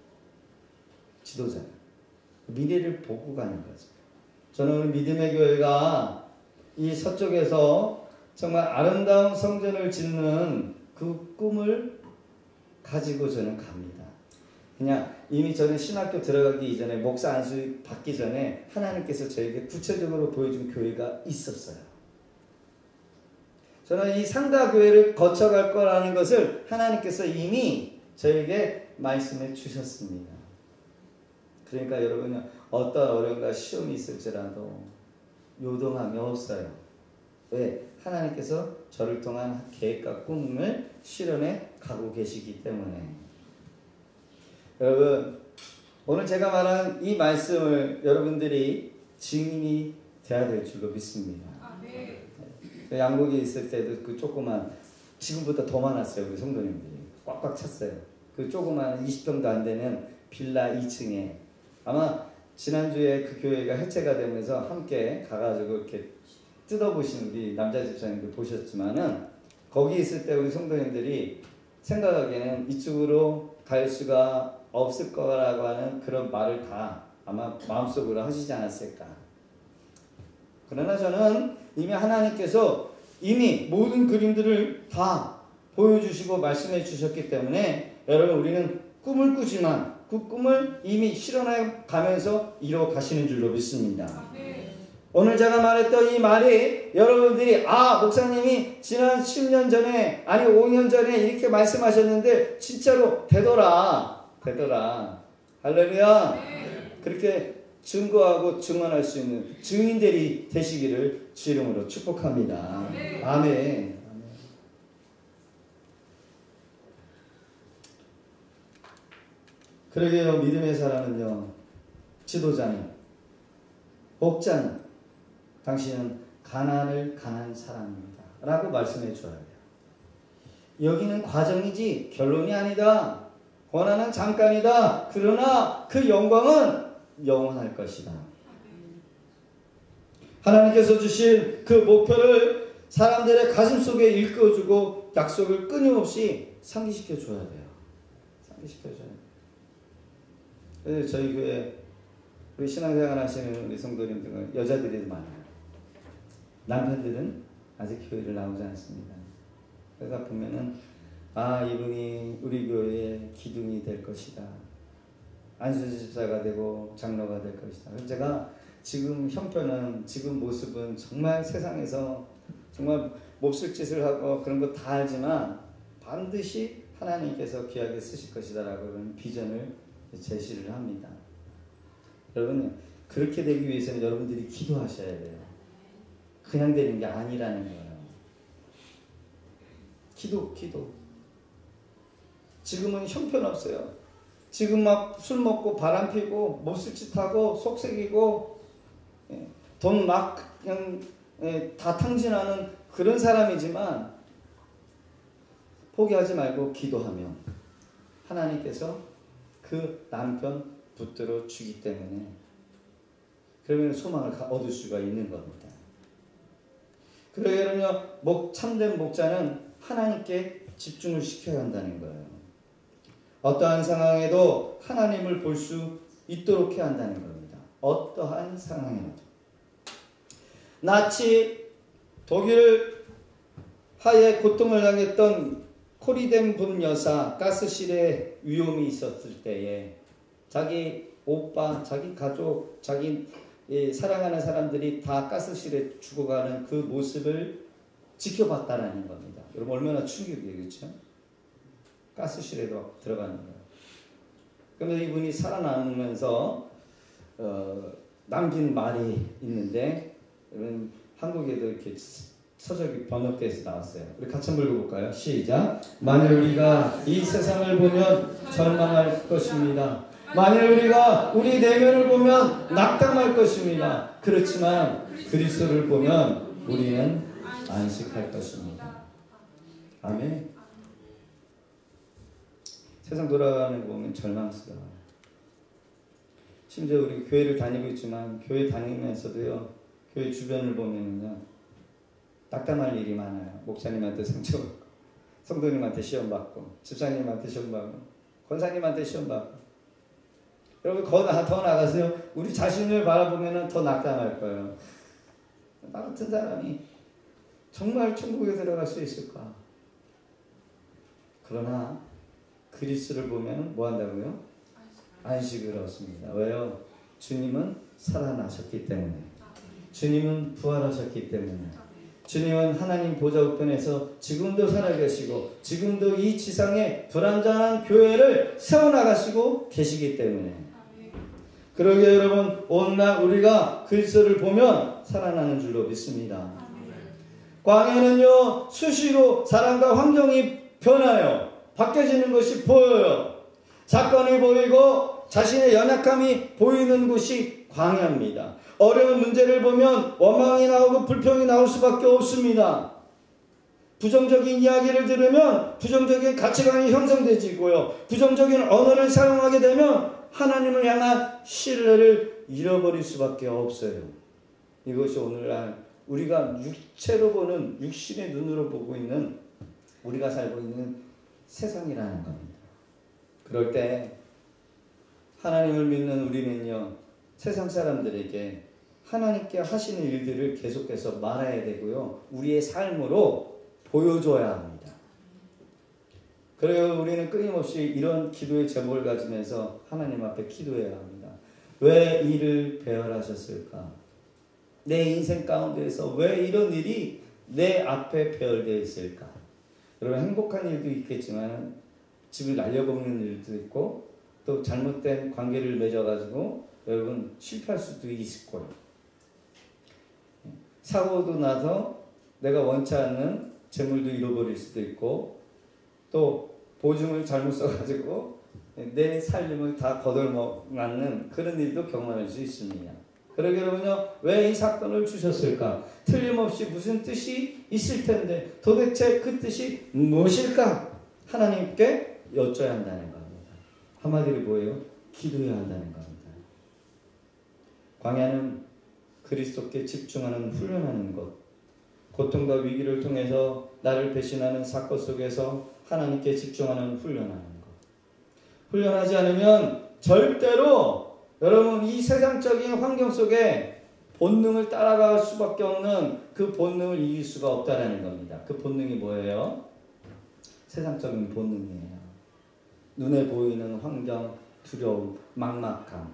지도자는 미래를 보고 가는 거죠. 저는 믿음의 교회가 이 서쪽에서 정말 아름다운 성전을 짓는 그 꿈을 가지고 저는 갑니다. 그냥 이미 저는 신학교 들어가기 이전에 목사 안수 받기 전에 하나님께서 저에게 구체적으로 보여준 교회가 있었어요. 저는 이 상가교회를 거쳐갈 거라는 것을 하나님께서 이미 저에게 말씀해 주셨습니다. 그러니까 여러분 어떤 어려움과 시험이 있을지라도 요동함이 없어요. 왜? 하나님께서 저를 통한 계획과 꿈을 실현해 가고 계시기 때문에. 여러분, 오늘 제가 말한 이 말씀을 여러분들이 증인이 돼야 될 줄로 믿습니다. 양국에 있을 때도 그 조그만, 지금보다 더 많았어요. 우리 성도님들이 꽉꽉 찼어요. 그 조그만 20평도 안 되는 빌라 2층에 아마 지난주에 그 교회가 해체가 되면서 함께 가가지고 이렇게 뜯어보신 우리 남자 집사님들 보셨지만은, 거기 있을 때 우리 성도님들이 생각하기에는 이쪽으로 갈 수가 없을 거라고 하는 그런 말을 다 아마 마음속으로 하시지 않았을까. 그러나 저는 이미 하나님께서 이미 모든 그림들을 다 보여주시고 말씀해 주셨기 때문에, 여러분, 우리는 꿈을 꾸지만 그 꿈을 이미 실현해 가면서 이뤄 가시는 줄로 믿습니다. 오늘 제가 말했던 이 말이 여러분들이 목사님이 지난 10년 전에 아니 5년 전에 이렇게 말씀하셨는데 진짜로 되더라. 할렐루야. 그렇게 증거하고 증언할 수 있는 증인들이 되시기를 주 이름으로 축복합니다. 아멘. 그러게요. 믿음의 사람은요, 지도자는, 목자는, 당신은 가난을 가난 사람입니다 라고 말씀해 줘야 돼요. 여기는 과정이지 결론이 아니다. 고난은 잠깐이다. 그러나 그 영광은 영원할 것이다. 하나님께서 주신 그 목표를 사람들의 가슴 속에 일깨워주고 약속을 끊임없이 상기시켜 줘야 돼요. 상기시켜 줘야 돼요. 그래서 저희 교회 우리 신앙생활 하시는 우리 성도님들은 여자들이 많아요. 남편들은 아직 교회를 나오지 않습니다. 그래서 보면은 이분이 우리 교회의 기둥이 될 것이다. 안수지 집사가 되고 장로가 될 것이다. 그래서 제가 지금 형편은, 지금 모습은 정말 세상에서 정말 몹쓸 짓을 하고 그런 거 다 알지만 반드시 하나님께서 귀하게 쓰실 것이다 라고 그런 비전을 제시를 합니다. 여러분, 그렇게 되기 위해서는 여러분들이 기도하셔야 돼요. 그냥 되는 게 아니라는 거예요. 기도. 지금은 형편없어요. 지금 막 술 먹고 바람 피고 몹쓸 짓 하고 속색이고 돈 막 그냥 다 탕진하는 그런 사람이지만, 포기하지 말고 기도하면 하나님께서 그 남편 붙들어 주기 때문에, 그러면 소망을 얻을 수가 있는 겁니다. 그러려면 참된 목자는 하나님께 집중을 시켜야 한다는 거예요. 어떠한 상황에도 하나님을 볼 수 있도록 해야 한다는 겁니다. 어떠한 상황에도. 나치 독일 하에 고통을 당했던 코리덴분 여사, 가스실에 위험이 있었을 때에 자기 오빠, 자기 가족, 자기 사랑하는 사람들이 다 가스실에 죽어가는 그 모습을 지켜봤다라는 겁니다. 여러분, 얼마나 충격이에요, 그렇죠? 가스실에도 들어가는 거예요. 그러면서 이분이 살아남으면서 남긴 말이 있는데, 여러분, 한국에도 이렇게 서적이 번역돼서 나왔어요. 우리 같이 한번 읽어볼까요? 시작. 만일 우리가 이 세상을 보면 절망할 것입니다. 만일 우리가 우리 내면을 보면 낙담할 것입니다. 그렇지만 그리스도를 보면 우리는 안식할 것입니다. 아멘. 세상 돌아가는 거 보면 절망스러워요. 심지어 우리 교회를 다니고 있지만 교회 다니면서도요, 교회 주변을 보면요, 낙담할 일이 많아요. 목사님한테 상처받고, 성도님한테 시험받고, 집사님한테 시험받고, 권사님한테 시험받고. 여러분, 더 나가세요. 우리 자신을 바라보면 더 낙담할 거예요. 나 같은 사람이 정말 천국에 들어갈 수 있을까? 그러나 그리스도를 보면 뭐 한다고요? 안식을 얻습니다. 왜요? 주님은 살아나셨기 때문에. 주님은 부활하셨기 때문에. 주님은 하나님 보좌 우편에서 지금도 살아계시고 지금도 이 지상에 불완전한 교회를 세워나가시고 계시기 때문에. 그러기에 여러분, 오늘날 우리가 그리스도를 보면 살아나는 줄로 믿습니다. 광야는요, 수시로 사람과 환경이 변하여 바뀌어지는 것이 보여요. 사건이 보이고 자신의 연약함이 보이는 곳이 광야입니다. 어려운 문제를 보면 원망이 나오고 불평이 나올 수밖에 없습니다. 부정적인 이야기를 들으면 부정적인 가치관이 형성되지고요. 부정적인 언어를 사용하게 되면 하나님을 향한 신뢰를 잃어버릴 수밖에 없어요. 이것이 오늘날 우리가 육체로 보는, 육신의 눈으로 보고 있는, 우리가 살고 있는 세상이라는 겁니다. 그럴 때 하나님을 믿는 우리는요, 세상 사람들에게 하나님께 하시는 일들을 계속해서 말해야 되고요, 우리의 삶으로 보여줘야 합니다. 그래요, 우리는 끊임없이 이런 기도의 제목을 가지면서 하나님 앞에 기도해야 합니다. 왜 이를 배열하셨을까? 내 인생 가운데에서 왜 이런 일이 내 앞에 배열되어 있을까? 여러분, 행복한 일도 있겠지만 집을 날려먹는 일도 있고, 또 잘못된 관계를 맺어가지고 여러분 실패할 수도 있을 거예요. 사고도 나서 내가 원치 않는 재물도 잃어버릴 수도 있고, 또 보증을 잘못 써가지고 내 살림을 다 거덜맞는 그런 일도 경험할 수 있습니다. 그러게 여러분요, 왜 이 사건을 주셨을까? 틀림없이 무슨 뜻이 있을 텐데 도대체 그 뜻이 무엇일까? 하나님께 여쭤야 한다는 겁니다. 한마디로 뭐예요? 기도해야 한다는 겁니다. 광야는 그리스도께 집중하는, 훈련하는 것, 고통과 위기를 통해서 나를 배신하는 사건 속에서 하나님께 집중하는, 훈련하는 것. 훈련하지 않으면 절대로 여러분 이 세상적인 환경 속에 본능을 따라갈 수밖에 없는 그 본능을 이길 수가 없다라는 겁니다. 그 본능이 뭐예요? 세상적인 본능이에요. 눈에 보이는 환경, 두려움, 막막함,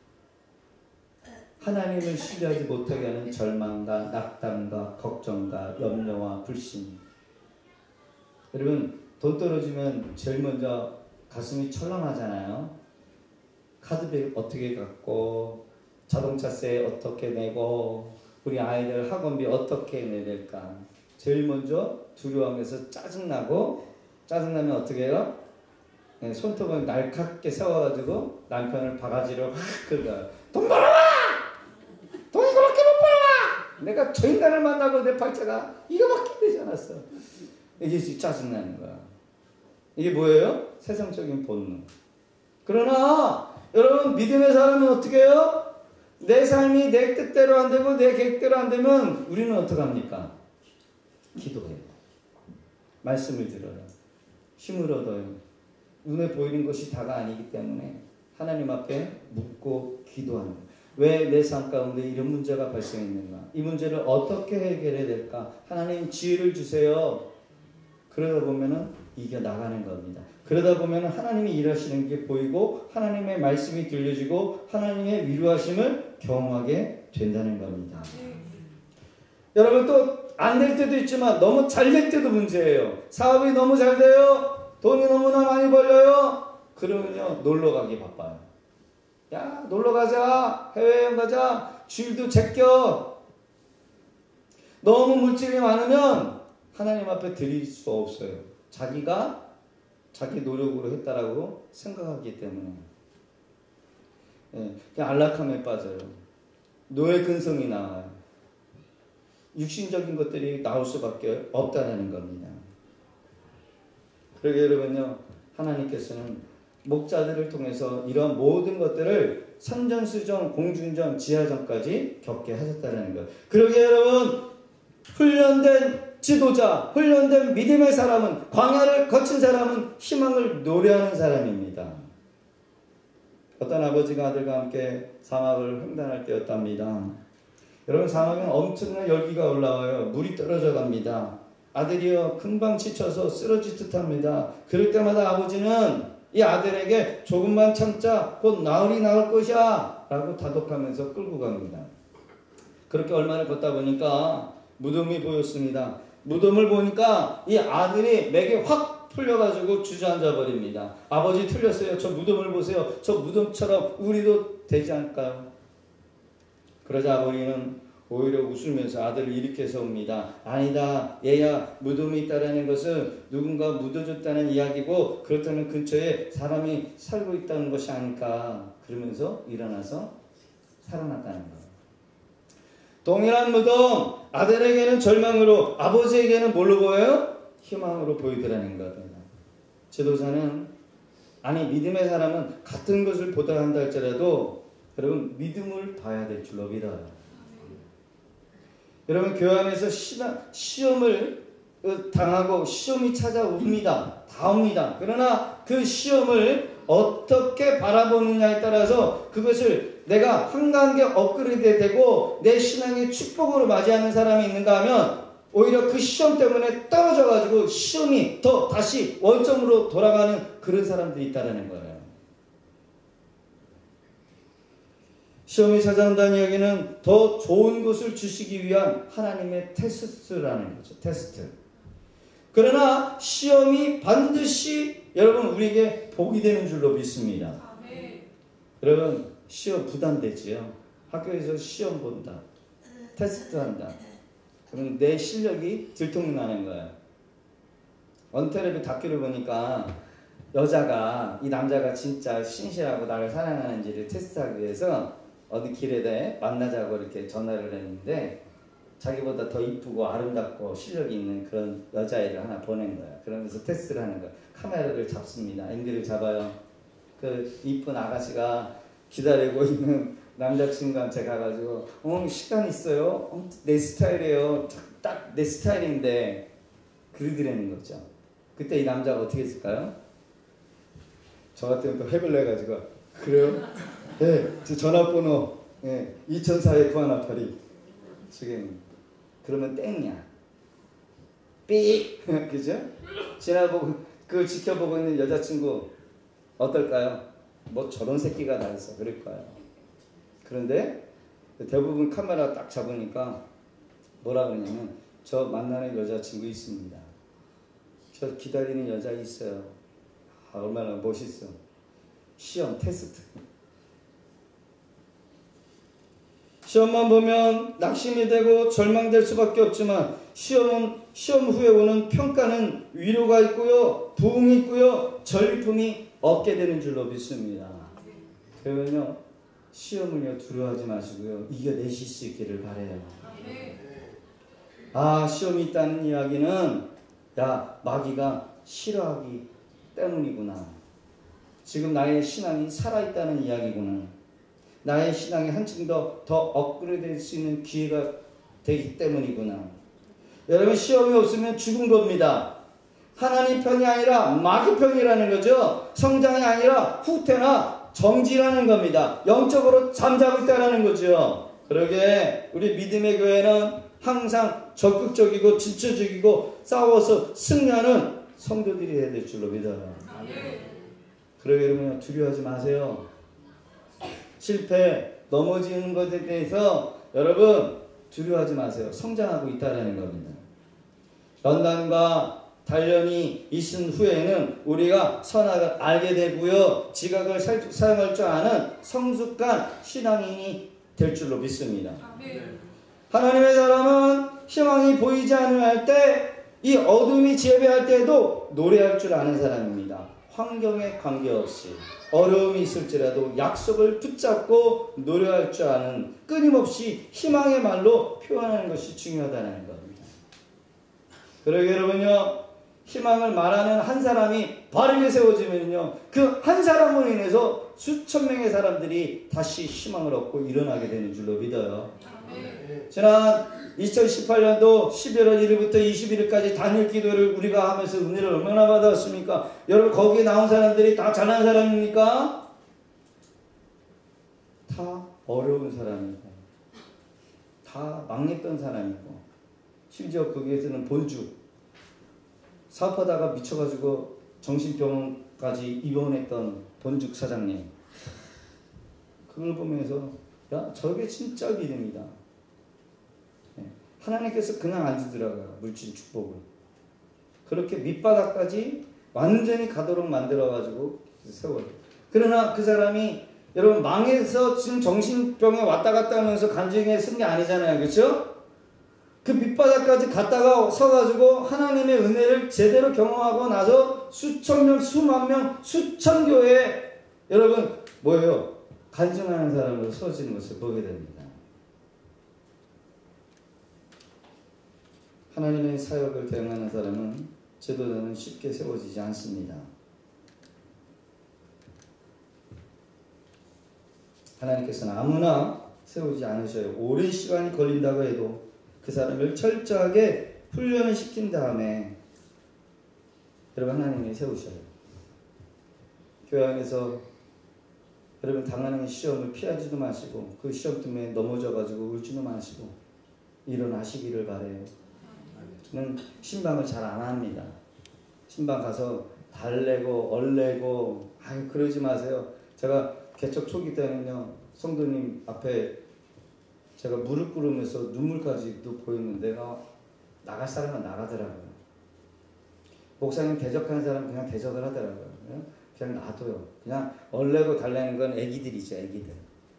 하나님을 신뢰하지 못하게 하는 절망과 낙담과 걱정과 염려와 불신. 여러분, 돈 떨어지면 제일 먼저 가슴이 철렁하잖아요. 카드비 어떻게 갚고, 자동차세 어떻게 내고, 우리 아이들 학원비 어떻게 내야 될까. 제일 먼저 두려워하면서 짜증나고, 짜증나면 어떻게 해요? 네, 손톱을 날카롭게 세워가지고 남편을 바가지로 확 긁어요. 돈 벌어와! 돈 이거밖에 못 벌어와! 내가 저 인간을 만나고 내 팔자가 이거밖에 되지 않았어. 이게 짜증나는 거야. 이게 뭐예요? 세상적인 본능. 그러나 여러분, 믿음의 사람은 어떻게 해요? 내 삶이 내 뜻대로 안 되고 내 계획대로 안 되면 우리는 어떻게 합니까? 기도해요. 말씀을 들어요. 힘을 얻어요. 눈에 보이는 것이 다가 아니기 때문에 하나님 앞에 묻고 기도하는 거예요. 왜 내 삶 가운데 이런 문제가 발생했는가? 이 문제를 어떻게 해결해야 될까? 하나님 지혜를 주세요. 그러다 보면은 이겨나가는 겁니다. 그러다 보면 하나님이 일하시는 게 보이고 하나님의 말씀이 들려지고 하나님의 위로하심을 경험하게 된다는 겁니다. 여러분, 또 안 될 때도 있지만 너무 잘 될 때도 문제예요. 사업이 너무 잘 돼요. 돈이 너무나 많이 벌려요. 그러면요, 놀러 가기 바빠요. 야, 놀러 가자. 해외여행 가자. 주일도 제껴. 너무 물질이 많으면 하나님 앞에 드릴 수 없어요. 자기가 자기 노력으로 했다라고 생각하기 때문에. 예, 그냥 안락함에 빠져요. 노예 근성이 나와요. 육신적인 것들이 나올 수밖에 없다는 겁니다. 그러게 여러분요, 하나님께서는 목자들을 통해서 이런 모든 것들을 선전수전, 공중전, 지하전까지 겪게 하셨다는 것. 그러게 여러분, 훈련된 지도자, 훈련된 믿음의 사람은, 광야를 거친 사람은 희망을 노래하는 사람입니다. 어떤 아버지가 아들과 함께 사막을 횡단할 때였답니다. 여러분, 사막은 엄청난 열기가 올라와요. 물이 떨어져 갑니다. 아들이요, 금방 지쳐서 쓰러질 듯합니다. 그럴 때마다 아버지는 이 아들에게 조금만 참자, 곧 나으리 나을 것이야 라고 다독하면서 끌고 갑니다. 그렇게 얼마를 걷다 보니까 무덤이 보였습니다. 무덤을 보니까 이 아들이 맥이 확 풀려가지고 주저앉아 버립니다. 아버지 틀렸어요. 저 무덤을 보세요. 저 무덤처럼 우리도 되지 않을까요? 그러자 아버지는 오히려 웃으면서 아들을 일으켜 세웁니다. 아니다. 얘야 무덤이 있다라는 것은 누군가 묻어줬다는 이야기고 그렇다면 근처에 사람이 살고 있다는 것이 아닐까. 그러면서 일어나서 살아났다는 거예요. 동일한 무덤, 아들에게는 절망으로, 아버지에게는 뭘로 보여요? 희망으로 보이더라는 겁니다. 지도자는, 아니 믿음의 사람은 같은 것을 보다 한다 할지라도 여러분 믿음을 봐야 될 줄로 믿어요. 여러분 교회 안에서 시험을 당하고 시험이 찾아옵니다. 다 옵니다. 그러나 그 시험을 어떻게 바라보느냐에 따라서 그것을 내가 한 단계 업그레이드 되고 내 신앙의 축복으로 맞이하는 사람이 있는가 하면 오히려 그 시험 때문에 떨어져 가지고 시험이 더 다시 원점으로 돌아가는 그런 사람들이 있다는 거예요. 시험이 찾아온다는 이야기는 더 좋은 것을 주시기 위한 하나님의 테스트라는 거죠. 테스트. 그러나 시험이 반드시 여러분 우리에게 복이 되는 줄로 믿습니다. 여러분 시험 부담되지요. 학교에서 시험 본다. 테스트한다. 그럼 내 실력이 들통나는 거예요. 언텔레비 다큐를 보니까 여자가 이 남자가 진짜 신실하고 나를 사랑하는지를 테스트하기 위해서 어디 길에 만나자고 이렇게 전화를 했는데 자기보다 더 이쁘고 아름답고 실력이 있는 그런 여자애를 하나 보낸 거예요. 그러면서 테스트를 하는 거예요. 카메라를 잡습니다. 앵글을 잡아요. 그 이쁜 아가씨가 기다리고 있는 남자친구한테 가가지고 시간 있어요? 내 스타일이에요. 딱 내 스타일인데 그러더라는 거죠. 그때 이 남자가 어떻게 했을까요? 저 같으면 또 해을 내가지고 그래요? 네, 제 전화번호 2004에 9188이 지금 그러면 땡이야. 삑! 그죠? 지나보고 그걸 지켜보고 있는 여자친구 어떨까요? 뭐 저런 새끼가 다 있어 그럴 거예요. 그런데 대부분 카메라 딱 잡으니까 뭐라 그러냐면 저 만나는 여자친구 있습니다. 저 기다리는 여자 있어요. 아, 얼마나 멋있어. 시험 테스트. 시험만 보면 낙심이 되고 절망될 수밖에 없지만 시험 후에 오는 평가는 위로가 있고요. 부흥이 있고요. 전리품이 얻게 되는 줄로 믿습니다. 그러면요. 시험을요 두려워하지 마시고요. 이겨내실 수 있기를 바라요. 아 시험이 있다는 이야기는 야 마귀가 싫어하기 때문이구나. 지금 나의 신앙이 살아있다는 이야기구나. 나의 신앙이 한층 더 업그레이드 될 수 있는 기회가 되기 때문이구나. 여러분 시험이 없으면 죽은 겁니다. 하나님 편이 아니라 마귀 편이라는 거죠. 성장이 아니라 후퇴나 정지라는 겁니다. 영적으로 잠자고 있다는 거죠. 그러게 우리 믿음의 교회는 항상 적극적이고 진취적이고 싸워서 승리하는 성도들이 해야 될 줄로 믿어요. 그러게 여러분 두려워하지 마세요. 실패, 넘어지는 것에 대해서 여러분 두려워하지 마세요. 성장하고 있다는 겁니다. 연단과 단련이 있은 후에는 우리가 선악을 알게 되고요. 지각을 사용할 줄 아는 성숙한 신앙인이 될 줄로 믿습니다. 하나님의 사람은 희망이 보이지 않을 때, 이 어둠이 지배할 때에도 노래할 줄 아는 사람입니다. 환경에 관계없이 어려움이 있을지라도 약속을 붙잡고 노래할 줄 아는 끊임없이 희망의 말로 표현하는 것이 중요하다는 겁니다. 그러게 여러분요. 희망을 말하는 한 사람이 바르게 세워지면요. 그 한 사람으로 인해서 수천 명의 사람들이 다시 희망을 얻고 일어나게 되는 줄로 믿어요. 지난 2018년도 11월 1일부터 21일까지 단일 기도를 우리가 하면서 은혜를 얼마나 받았습니까? 여러분 거기에 나온 사람들이 다 잘난 사람입니까? 다 어려운 사람이고 다 망했던 사람이고 심지어 거기에서는 본주 사업하다가 미쳐가지고 정신병원까지 입원했던 본죽 사장님 그걸 보면서 야 저게 진짜 믿음이다. 하나님께서 그냥 안 주더라고요. 물질 축복을. 그렇게 밑바닥까지 완전히 가도록 만들어가지고 세워요. 그러나 그 사람이 여러분 망해서 지금 정신병에 왔다 갔다 하면서 간증에 쓴 게 아니잖아요. 그렇죠? 그 밑바닥까지 갔다가 서가지고 하나님의 은혜를 제대로 경험하고 나서 수천 명, 수만 명, 수천 교회 여러분 뭐예요? 간증하는 사람으로 서지는 것을 보게 됩니다. 하나님의 사역을 대응하는 사람은 지도자는 쉽게 세워지지 않습니다. 하나님께서는 아무나 세우지 않으셔요. 오랜 시간이 걸린다고 해도 그 사람을 철저하게 훈련을 시킨 다음에 여러분 하나님이 세우셔요. 교회 안에서 여러분 당하는 시험을 피하지도 마시고 그 시험 때문에 넘어져가지고 울지도 마시고 일어나시기를 바래요. 저는 신방을 잘 안 합니다. 신방 가서 달래고 얼래고 아유 그러지 마세요. 제가 개척 초기 때는요 성도님 앞에 제가 무릎 꿇으면서 눈물까지도 보였는데 내가 나갈 사람은 나가더라고요. 목사님 대적하는 사람은 그냥 대적을 하더라고요. 그냥 놔둬요. 그냥 얼래고 달래는 건 애기들이죠. 애기들.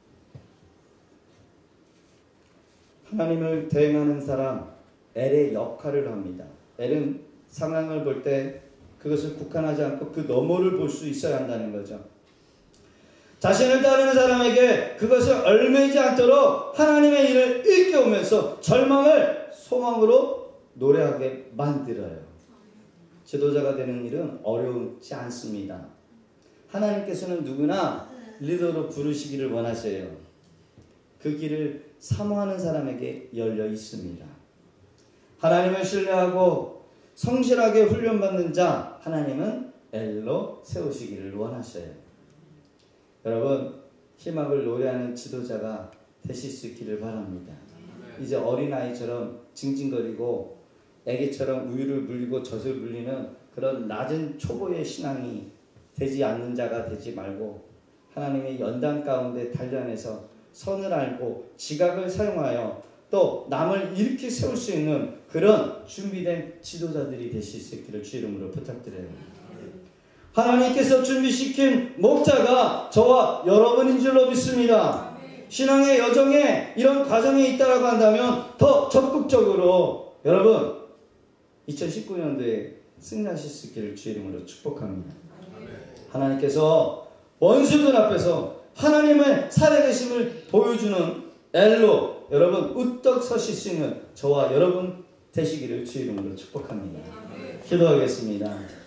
하나님을 대행하는 사람 엘의 역할을 합니다. 엘은 상황을 볼 때 그것을 국한하지 않고 그 너머를 볼 수 있어야 한다는 거죠. 자신을 따르는 사람에게 그것을 얽매이지 않도록 하나님의 일을 일깨우면서 절망을 소망으로 노래하게 만들어요. 지도자가 되는 일은 어렵지 않습니다. 하나님께서는 누구나 리더로 부르시기를 원하셔요. 그 길을 사모하는 사람에게 열려 있습니다. 하나님을 신뢰하고 성실하게 훈련받는 자 하나님은 엘로 세우시기를 원하셔요. 여러분 희망을 노래하는 지도자가 되실 수 있기를 바랍니다. 이제 어린아이처럼 징징거리고 애기처럼 우유를 물리고 젖을 물리는 그런 낮은 초보의 신앙이 되지 않는 자가 되지 말고 하나님의 연단 가운데 단련해서 선을 알고 지각을 사용하여 또 남을 일으켜 세울 수 있는 그런 준비된 지도자들이 되실 수 있기를 주 이름으로 부탁드려요. 하나님께서 준비시킨 목자가 저와 여러분인 줄로 믿습니다. 신앙의 여정에 이런 과정이 있다고 한다면 더 적극적으로 여러분 2019년도에 승리하실 수 있기를 주 이름으로 축복합니다. 하나님께서 원수들 앞에서 하나님의 살아계심을 보여주는 엘로 여러분 우떡 서실 수 있는 저와 여러분 되시기를 주 이름으로 축복합니다. 기도하겠습니다.